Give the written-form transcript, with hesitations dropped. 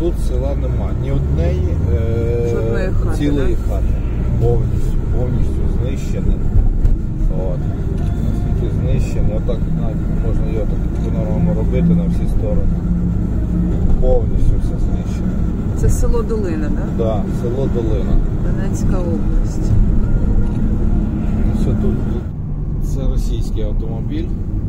тут села нема. Ні однієї хати, цілої хати. Повністю знищене. От. Наскільки знищене, отак навіть можна його так по-нормальному робити на всі сторони. Повністю все знищено. Це село Долина, так? Так, да, село Долина. Донецька область. Це тут це російський автомобіль.